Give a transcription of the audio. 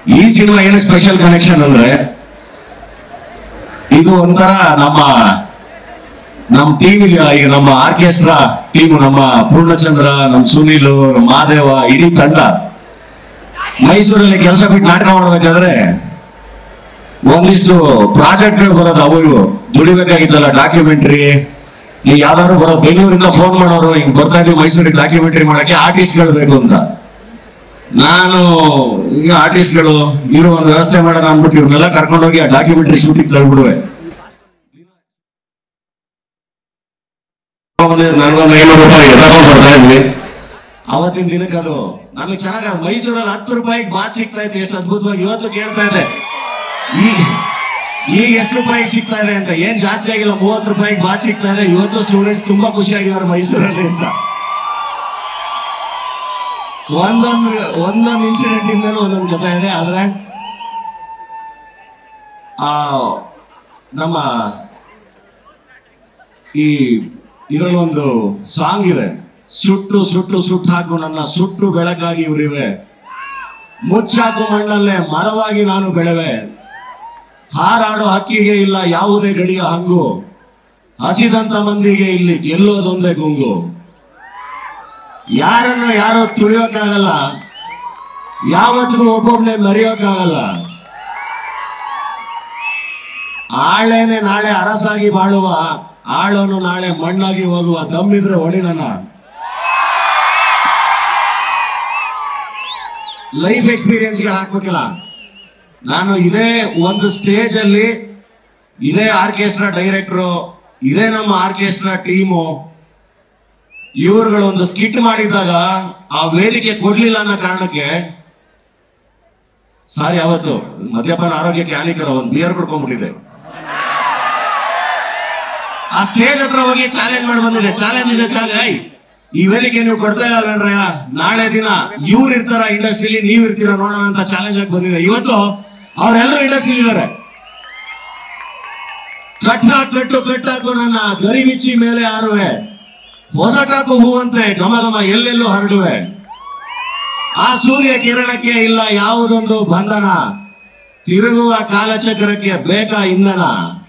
ಈ ಸಿನಿಮಾ ಏನು special connection ಅಂದ್ರೆ ಇದು ಒಂಥರ ನಮ್ಮ ಟೀಮ್ ಇದೆಯಲ್ಲ, ಈಗ ನಮ್ಮ ಆರ್ಕೆಸ್ಟ್ರಾ ಟೀಮ್, ನಮ್ಮ ಪೂರ್ಣಚಂದ್ರ, ನಮ್ಮ ಸುನೀಲ್, ಮಾದೇವ, ಇಡೀ ತಂಡ ಮೈಸೂರಲ್ಲಿ ಕೆಲಸ ಬಿಟ್ಟು ನಾಟಕ ಮಾಡಬೇಕಾದ್ರೆ ಒಂದಿಷ್ಟು ಪ್ರಾಜೆಕ್ಟ್ಗಳು ಬರೋದು, ಅವು ಇವು ದುಡಿಬೇಕಾಗಿತ್ತಲ್ಲ, ಡಾಕ್ಯುಮೆಂಟ್ರಿ. ಈಗ ಯಾವ್ದಾದ್ರು ಬರೋದು, ಬೆಂಗಳೂರಿಂದ ಫೋನ್ ಮಾಡೋರು, ಹಿಂಗ್ ಬರ್ತಾ ಇದೀವಿ ಮೈಸೂರಿಗೆ ಡಾಕ್ಯುಮೆಂಟ್ರಿ ಮಾಡಕ್ಕೆ ಆರ್ಟಿಸ್ಟ್ಗಳು ಬೇಕು ಅಂತ. ನಾನು ಈಗ ಆರ್ಟಿಸ್ಟ್ಗಳು ಇರೋ ಒಂದು ವ್ಯವಸ್ಥೆ ಮಾಡೋಣ ಅಂದ್ಬಿಟ್ಟು ಇವ್ರನ್ನೆಲ್ಲ ಕರ್ಕೊಂಡೋಗಿ ಆ ಡಾಕ್ಯುಮೆಂಟ್ರಿ ಶೂಟಿಂಗ್ ತಳ್ಬಿಡುವೆ. ನನಗೊಂದು 500 ರೂಪಾಯಿ ತಗೊಂಡು ಬರ್ತಾ ಇದ್ವಿ ಅವತ್ತಿನ ದಿನಕ್ಕೆ. ಅದು ನಮಗೆ ಚೆನ್ನಾಗ ಮೈಸೂರಲ್ಲಿ 10 ರೂಪಾಯಿಗೆ ಬಾತ್ ಸಿಗ್ತಾ ಇತ್ತು, ಎಷ್ಟು ಅದ್ಭುತವಾಗಿ. ಇವತ್ತು ಕೇಳ್ತಾ ಇದೆ ಈಗ ಎಷ್ಟು ರೂಪಾಯಿಗೆ ಸಿಗ್ತಾ ಇದೆ ಅಂತ. ಏನ್ ಜಾಸ್ತಿ ಆಗಿಲ್ಲ, 30 ರೂಪಾಯಿಗೆ ಬಾತ್ ಸಿಗ್ತಾ ಇದೆ. ಇವತ್ತು ಸ್ಟೂಡೆಂಟ್ಸ್ ತುಂಬಾ ಖುಷಿಯಾಗಿದ್ದಾರೆ ಮೈಸೂರಲ್ಲಿ ಅಂತ. ಒಂದೊಂದು ಇನ್ಸಿಡೆಂಟ್ ಇಂದಲೂ ಒಂದೊಂದು ಕಥೆ ಇದೆ. ಆದ್ರೆ ನಮ್ಮ ಇದರಲ್ಲಿ ಒಂದು ಸಾಂಗ್ ಇದೆ, ಸುಟ್ಟು ಸುಟ್ಟು ಸುಟ್ಟು ಹಾಕು ನನ್ನ ಸುಟ್ಟು ಬೆಳಕಾಗಿ ಉರಿವೆ, ಮುಚ್ಚಾಕು ಮಣ್ಣಲ್ಲೇ ಮರವಾಗಿ ನಾನು ಬೆಳೆವೆ, ಹಾರಾಡೋ ಹಕ್ಕಿಗೆ ಇಲ್ಲ ಯಾವುದೇ ಗಡಿಯ ಹಂಗು, ಹಸಿದಂತ ಮಂದಿಗೆ ಇಲ್ಲಿ ಗೆಲ್ಲೋದೊಂದೇ ಗುಂಗು, ಯಾರನ್ನು ಯಾರೋ ತುಳಿಯೋಕ್ಕಾಗಲ್ಲ, ಯಾವತ್ತಿಗೂ ಒಬ್ಬೊಬ್ನೇ ಮರೆಯೋಕ್ಕಾಗಲ್ಲ, ಆಳೇನೆ ನಾಳೆ ಅರಸಾಗಿ ಬಾಳುವ, ಆಳೋನು ನಾಳೆ ಮಣ್ಣಾಗಿ ಹೋಗುವ, ದಮ್ಮಿದ್ರೆ ಹೊಡಿ ನನ್ನ. ಲೈಫ್ ಎಕ್ಸ್ಪೀರಿಯನ್ಸ್ಗೆ ಹಾಕ್ಬೇಕಲ್ಲ. ನಾನು ಇದೇ ಒಂದು ಸ್ಟೇಜ್ ಅಲ್ಲಿ ಇದೇ ಆರ್ಕೆಸ್ಟ್ರಾ ಡೈರೆಕ್ಟ್ರು, ಇದೇ ನಮ್ಮ ಆರ್ಕೆಸ್ಟ್ರಾ ಟೀಮು, ಇವ್ರುಗಳು ಒಂದು ಸ್ಕಿಟ್ ಮಾಡಿದಾಗ ಆ ವೇದಿಕೆ ಕೊಡ್ಲಿಲ್ಲ ಅನ್ನೋ ಕಾರಣಕ್ಕೆ, ಸಾರಿ ಅವತ್ತು ಮದ್ಯಪಾನ ಆರೋಗ್ಯಕ್ಕೆ ಹಾನಿಕರ, ಒಂದು ಬಿಯರ್ ಕುಡ್ಕೊಂಡ್ಬಿಟ್ಟಿದೆ. ಆ ಸ್ಟೇಜ್ ಹತ್ರ ಹೋಗಿ ಚಾಲೆಂಜ್ ಮಾಡಿ ಬಂದಿದೆ. ಚಾಲೆಂಜ್ ಇದೆ, ಚಾಲೆಂಜ್, ಈ ವೇದಿಕೆ ನೀವು ಕೊಡ್ತಾ ಇಲ್ಲ, ನಾಳೆ ದಿನ ಇವ್ರು ಇರ್ತಾರ ಇಂಡಸ್ಟ್ರಿಲಿ, ನೀವ್ ಇರ್ತೀರ ನೋಡೋಣ ಅಂತ ಚಾಲೆಂಜ್ ಆಗಿ ಬಂದಿದೆ. ಇವತ್ತು ಅವರೆಲ್ಲರೂ ಇಂಡಸ್ಟ್ರಿ ಇದ್ದಾರೆ. ಕಟ್ಟಾಕು ನನ್ನ ಗರಿಬಿಚ್ಚಿ ಮೇಲೆ ಹಾರುವೆ, ಹೊಸಕಾಕು ಹೂವಂತೆ ಘಮ ಘಮ ಎಲ್ಲೆಲ್ಲೂ ಹರಡುವೆ, ಆ ಸೂರ್ಯ ಕಿರಣಕ್ಕೆ ಇಲ್ಲ ಯಾವುದೊಂದು ಬಂಧನ, ತಿರುಗುವ ಕಾಲಚಕ್ರಕ್ಕೆ ಬೇಕಾ ಇಂಧನ.